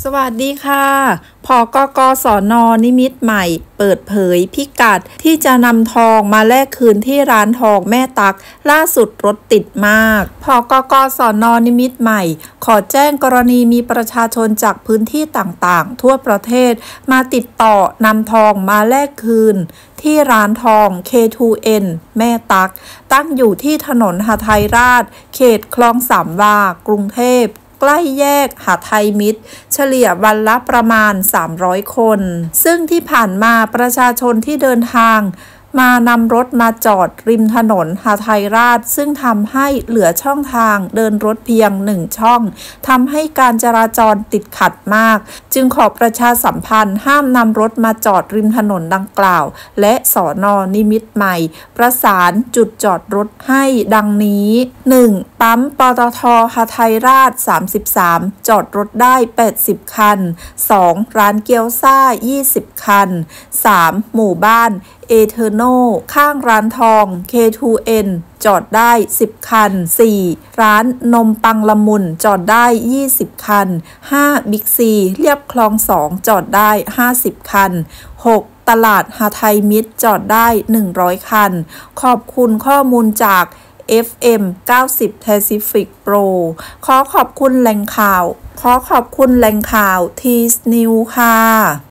สวัสดีค่ะผกก.สน.นิมิตรใหม่เปิดเผยพิกัดที่จะนำทองมาแลกคืนที่ร้านทองแม่ตักล่าสุดรถติดมากผกก.สน.นิมิตรใหม่ขอแจ้งกรณีมีประชาชนจากพื้นที่ต่างๆทั่วประเทศมาติดต่อนำทองมาแลกคืนที่ร้านทอง K2N แม่ตักตั้งอยู่ที่ถนนหทัยราชเขตคลองสามวากรุงเทพใกล้แยกหทัยมิตรเฉลี่ยวันละประมาณ300คนซึ่งที่ผ่านมาประชาชนที่เดินทางมานำรถมาจอดริมถนนหทัยราชซึ่งทำให้เหลือช่องทางเดินรถเพียง1ช่องทำให้การจราจรติดขัดมากจึงขอประชาสัมพันธ์ห้ามนำรถมาจอดริมถนนดังกล่าวและสน.นิมิตรใหม่ประสานจุดจอดรถให้ดังนี้ 1. ปั๊มปตท.หทัยราช33จอดรถได้80คัน 2. ร้านเกี๊ยวซ่า20คัน 3. หมู่บ้านเอเทอร์โนข้างร้านทอง K2N จอดได้10คัน 4. ร้านนมปังละมุนจอดได้20คัน 5. บิ๊กซีเรียบคลอง2จอดได้50คัน 6. ตลาดหทัยมิตรจอดได้100คันขอบคุณข้อมูลจาก FM 90 Pacific Pro ขอขอบคุณแหล่งข่าวทีสนิวค่ะ